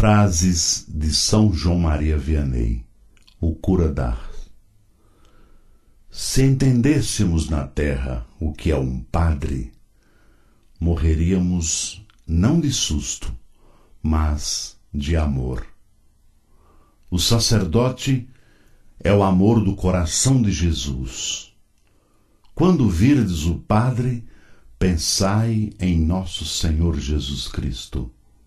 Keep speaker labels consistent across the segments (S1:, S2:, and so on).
S1: Frases de São João Maria Vianney, o cura d'Ars. Se entendêssemos na terra o que é um padre, morreríamos não de susto, mas de amor. O sacerdote é o amor do coração de Jesus. Quando virdes o Padre, pensai em nosso Senhor Jesus Cristo.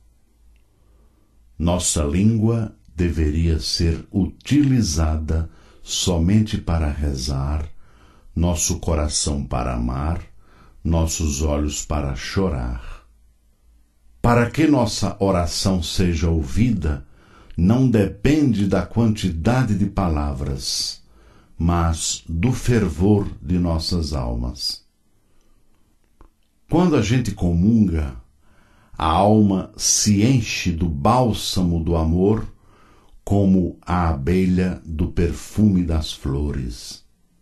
S1: Nossa língua deveria ser utilizada somente para rezar, nosso coração para amar, nossos olhos para chorar. Para que nossa oração seja ouvida, não depende da quantidade de palavras, mas do fervor de nossas almas. Quando a gente comunga, a alma se enche do bálsamo do amor, como a abelha do perfume das flores.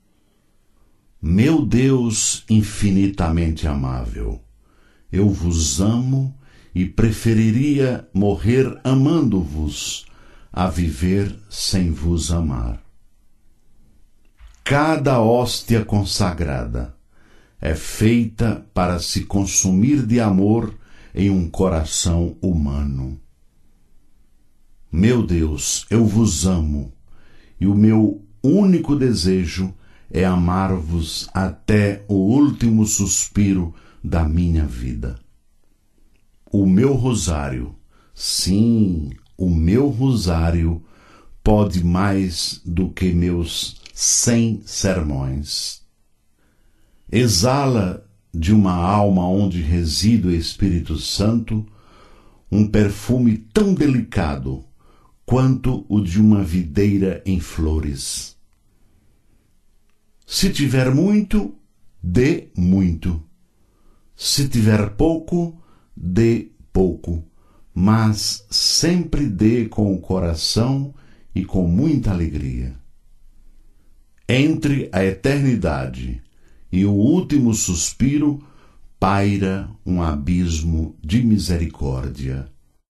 S1: Meu Deus infinitamente amável, eu vos amo e preferiria morrer amando-vos a viver sem vos amar. Cada hóstia consagrada é feita para se consumir de amor em um coração humano. Meu Deus, eu vos amo, e o meu único desejo é amar-vos até o último suspiro da minha vida. O meu rosário, sim, o meu rosário pode mais do que meus 100 sermões. Exala de uma alma onde reside o Espírito Santo um perfume tão delicado quanto o de uma videira em flores. Se tiver muito, dê muito. Se tiver pouco, dê pouco, mas sempre dê com o coração e com muita alegria. Entre a eternidade e o último suspiro paira um abismo de misericórdia.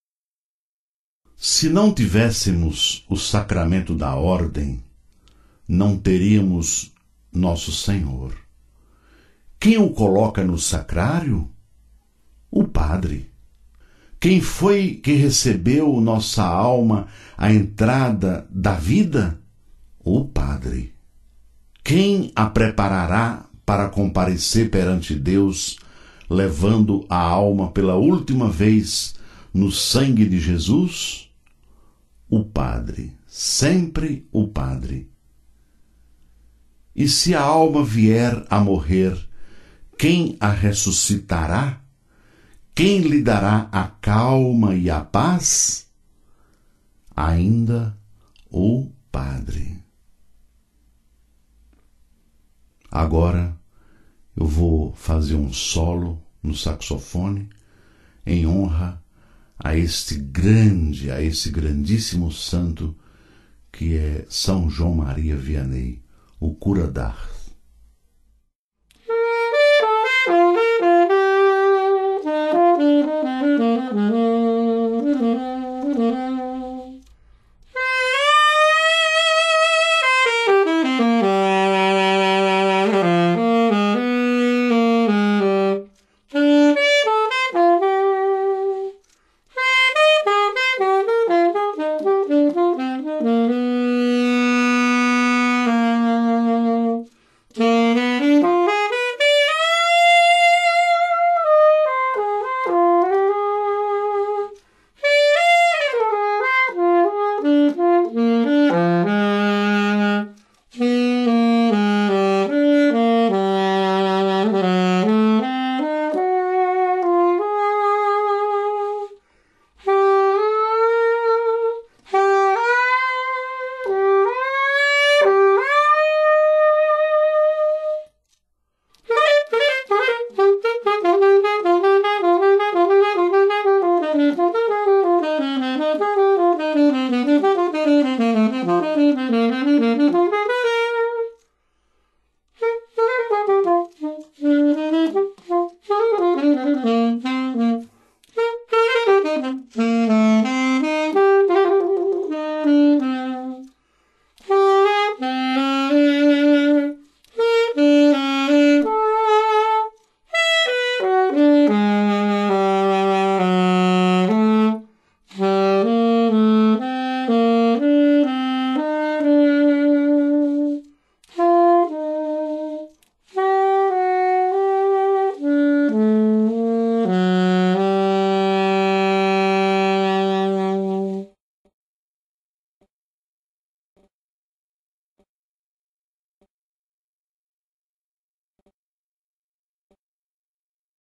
S1: Se não tivéssemos o sacramento da ordem, não teríamos nosso Senhor. Quem o coloca no sacrário? O Padre. Quem foi que recebeu nossa alma à entrada da vida? O Padre. Quem a preparará para comparecer perante Deus, levando a alma pela última vez no sangue de Jesus? O Padre, sempre o Padre. E se a alma vier a morrer, quem a ressuscitará? Quem lhe dará a calma e a paz? Ainda o Padre. Agora eu vou fazer um solo no saxofone em honra a esse grandíssimo santo que é São João Maria Vianney, o cura d'Ars.